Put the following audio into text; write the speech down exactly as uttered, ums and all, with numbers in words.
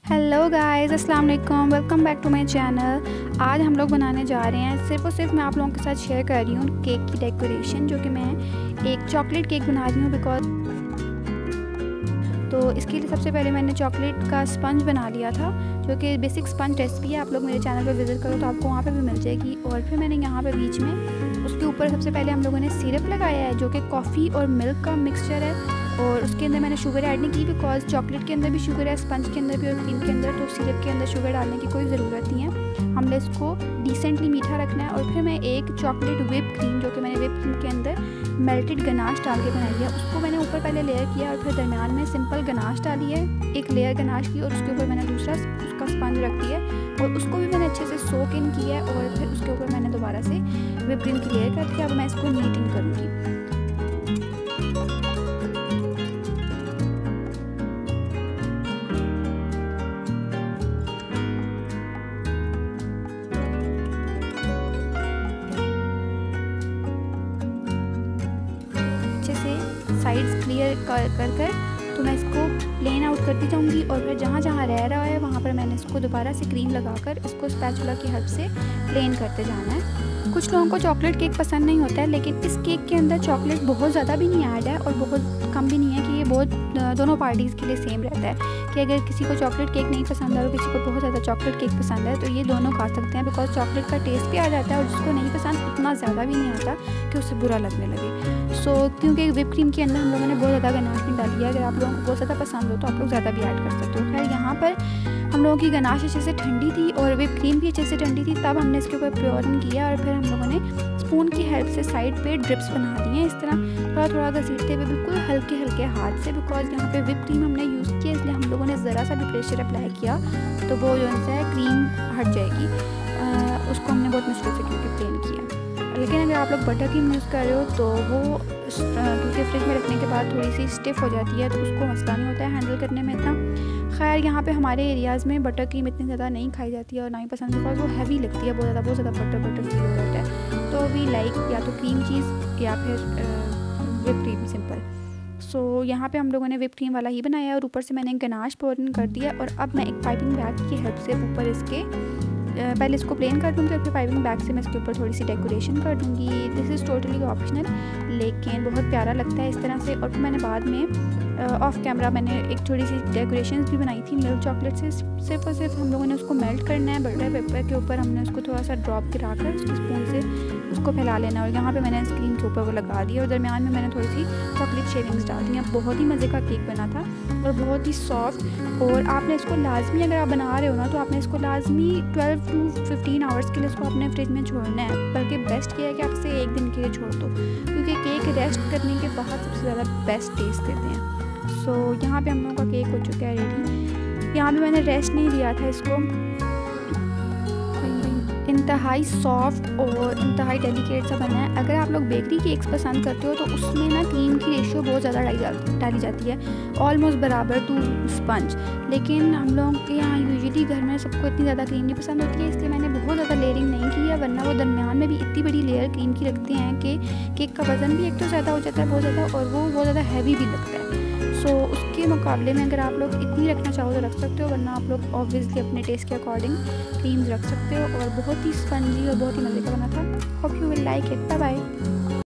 Hello guys, अस्सलाम वालेकुम, welcome back to my channel. आज हम लोग बनाने जा रहे हैं, सिर्फ और सिर्फ मैं आप लोगों के साथ शेयर कर रही हूँ केक की डेकोरेशन, जो कि मैं एक चॉकलेट केक बना रही हूँ बिकॉज तो इसके लिए सबसे पहले मैंने चॉकलेट का स्पंज बना लिया था, जो कि बेसिक स्पंज रेसिपी है। आप लोग मेरे चैनल पर विज़िट करो तो आपको वहाँ पे भी मिल जाएगी। और फिर मैंने यहाँ पे बीच में उसके ऊपर सबसे पहले हम लोगों ने सिरप लगाया है, जो कि कॉफ़ी और मिल्क का मिक्सचर है। और उसके अंदर मैंने शुगर ऐड नहीं की बिकॉज चॉकलेट के अंदर भी शुगर है, स्पंज के अंदर भी और क्रीम के अंदर, तो सिरप के अंदर शुगर डालने की कोई ज़रूरत नहीं है। हमने इसको डिसेंटली मीठा रखना है। और फिर मैं एक चॉकलेट व्हिप क्रीम, जो कि मैंने व्हिप क्रीम के अंदर मेल्टेड गनाश डाल के बनाई है, उसको मैंने ऊपर पहले लेयर किया और फिर दरमियान में सिंपल गनाश डाली है, एक लेयर गनाश की, और उसके ऊपर मैंने दूसरा उसका स्पंज रख दिया और उसको भी मैंने अच्छे से सोक इन किया है। और फिर उसके ऊपर मैंने दोबारा से व्हिप क्रीम की लेयर कर दिया। अब मैं इसको नीट इन करूँगी। साइड्स क्लियर कर कर कर तो मैं इसको प्लेन आउट करती जाऊंगी। और फिर जहाँ जहाँ रह रहा है वहाँ पर मैंने इसको दोबारा से क्रीम लगाकर इसको स्पैचुला की हेल्प से प्लेन करते जाना है। कुछ लोगों को चॉकलेट केक पसंद नहीं होता है, लेकिन इस केक के अंदर चॉकलेट बहुत ज़्यादा भी नहीं ऐड है और बहुत कम भी नहीं है कि ये बहुत दोनों पार्टीज़ के लिए सेम रहता है कि अगर किसी को चॉकलेट केक नहीं पसंद है और किसी को बहुत ज़्यादा चॉकलेट केक पसंद है तो ये दोनों खा सकते हैं बिकॉज चॉकलेट का टेस्ट भी आ जाता है और जिसको नहीं पसंद उतना ज़्यादा भी नहीं आता कि उसे बुरा लगने लगे। सो so, क्योंकि व्हिप क्रीम के अंदर हम लोगों ने बहुत ज़्यादा गनाश नहीं डाली है, अगर आप लोगों को बहुत ज़्यादा पसंद हो तो आप लोग ज़्यादा भी ऐड कर सकते हो। खैर यहाँ पर हम लोगों की गनाश अच्छे से ठंडी थी और व्हिप क्रीम भी अच्छे से ठंडी थी, तब हमने इसके ऊपर प्योरिंग किया और फिर हम लोगों ने स्पून की हेल्प से साइड पे ड्रिप्स बना दिए हैं, इस तरह थोड़ा थोड़ा घसीटते हुए बिल्कुल हल्के हल्के हाथ से। बिकॉज यहाँ पे व्हिप क्रीम हमने यूज़ किया इसलिए हम लोगों ने ज़रा सा भी प्रेशर अप्लाई किया तो वो जो है क्रीम हट जाएगी। आ, उसको हमने बहुत मुश्किल से क्योंकि प्लेन किया। लेकिन अगर आप लोग बटर क्रीम यूज़ कर रहे हो तो वो क्योंकि फ्रिज में रखने के बाद थोड़ी सी स्टिफ़ हो जाती है तो उसको मसला नहीं होता है हैंडल करने में इतना। खैर यहाँ पे हमारे एरियाज़ में बटर क्रीम इतनी ज़्यादा नहीं खाई जाती है और ना ही पसंद, बिकॉज वो हैवी लगती है, बहुत ज़्यादा बहुत ज़्यादा बटर बटर फील हो जाता है। तो वी लाइक या तो क्रीम चीज़ या फिर whip cream simple. So so, यहाँ पे हम लोगों ने व्हिप क्रीम वाला ही बनाया है और ऊपर से मैंने गनाश पोर्न कर दिया। और अब मैं एक पाइपिंग बैग की हेल्प से ऊपर इसके पहले इसको प्लेन कर दूँगी और फिर पाइपिंग बैग से मैं इसके ऊपर थोड़ी सी डेकोरेशन कर दूँगी। दिस इज़ टोटली ऑप्शनल, लेकिन बहुत प्यारा लगता है इस तरह से। और फिर मैंने बाद में ऑफ कैमरा मैंने एक थोड़ी सी डेकोरेशंस भी बनाई थी मिल्क चॉकलेट से। सिर्फ और सिर्फ हम लोगों ने उसको मेल्ट करना है बटर पेपर के ऊपर, हमने उसको थोड़ा सा ड्रॉप गिरा कर उसकी स्पून से उसको फैला लेना है। और यहाँ पे मैंने स्क्रीन के ऊपर वो लगा दिया और दरमियान में मैंने थोड़ी सी चॉकलेट शेविंग्स डाल दी। बहुत ही मज़े का केक बना था और बहुत ही सॉफ्ट। और आपने इसको लाजमी, अगर आप बना रहे हो ना तो आपने इसको लाजमी ट्वेल्व टू फिफ्टीन आवर्स के लिए इसको अपने फ्रिज में छोड़ना है। बल्कि बेस्ट ये है कि आप इसे एक दिन के लिए छोड़ दो, क्योंकि केक रेस्ट करने के बाद सबसे ज़्यादा बेस्ट टेस्ट देते हैं। सो so, यहाँ पे हम लोगों का केक हो चुका है रेडी। यहाँ पे मैंने रेस्ट नहीं दिया था इसको। इंतहाई सॉफ्ट और इंतहाई डेलिकेट सा बना है। अगर आप लोग बेकरी केक्स पसंद करते हो तो उसमें ना क्रीम की रेशियो बहुत ज़्यादा डाली जाती है, ऑलमोस्ट बराबर टू स्पंज। लेकिन हम लोगों के यहाँ यूजुअली घर में सबको इतनी ज़्यादा क्रीम नहीं पसंद होती है, इसलिए मैंने बहुत ज़्यादा लेयरिंग नहीं की है, वरना वो दरमियान में भी इतनी बड़ी लेयर क्रीम की रखते हैं कि केक का वज़न भी एक तो ज़्यादा हो जाता है बहुत ज़्यादा, और वो बहुत ज़्यादा हैवी भी लगता है। सो so, उसके मुकाबले में अगर आप लोग इतनी रखना चाहो तो रख सकते हो, वरना आप लोग ऑब्वियसली अपने टेस्ट के अकॉर्डिंग क्रीम्स रख सकते हो। और बहुत ही स्पंजी और बहुत ही मज़े का बना था। Hope you will like it. Bye bye.